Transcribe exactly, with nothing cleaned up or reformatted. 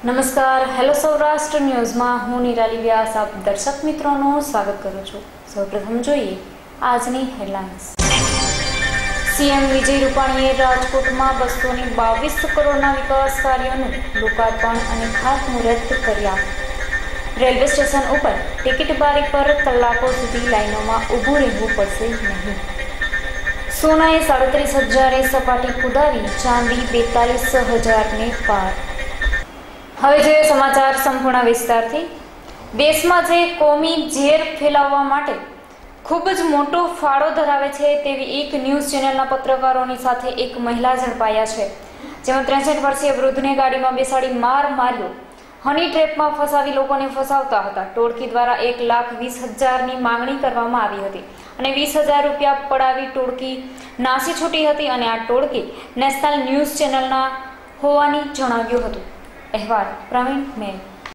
નમસ્કાર, હેલો સૌરાષ્ટ્ર ન્યૂઝમાં હું નિરાલી વ્યાસ આપ દર્શક મિત્રોનું સ્વાગત કરું છું। સૌપ્રથમ જોઈએ આજની હેડલાઇન્સ। સીએમ વિજય રૂપાણીએ રાજકોટમાં બસોની બાવીસ કરોડના વિકાસ કાર્યોનું લોકાર્પણ અને ખાતમુહૂર્ત કર્યા। રેલવે સ્ટેશન ઉપર ટિકિટ બારી પર કલાકો સુધી લાઇનોમાં ઊભું રહેવું પડશે નહીં। સોનાએ સાડત્રીસ હજારે સપાટી કુદાવી, ચાંદી બેતાલીસ હજારને પાર। હવે જોઈએ સમાચાર સંપૂર્ણ વિસ્તારથી। દેશમાં જે કોમી ઝેર ફેલાવવા માટે ખૂબ જ મોટો ફાળો ધરાવે છે તેવી એક ન્યૂઝ ચેનલના પત્રકારોની સાથે એક મહિલા ઝડપાયા છે, જેમાં ત્રેસઠ વર્ષીય વૃદ્ધને ગાડીમાં બેસાડી માર માર્યો, હની ટ્રેપમાં ફસાવી લોકોને ફસાવતા હતા। ટોળકી દ્વારા એક લાખ વીસ હજારની માંગણી કરવામાં આવી હતી અને વીસ હજાર રૂપિયા પડાવી ટોળકી નાસી છૂટી હતી અને આ ટોળકી નેશનલ ન્યૂઝ ચેનલના હોવાની જણાવ્યું હતું। અહેવાલ પ્રવીણ મેન।